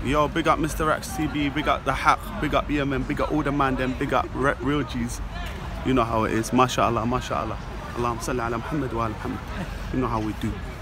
Yo, big up MistaRax TV, big up the hack, big up Yemen, big up all the man them, big up real G's. You know how it is. MashaAllah, MashaAllah. Allahumma salli ala Muhammad wa ala Muhammad. You know how we do.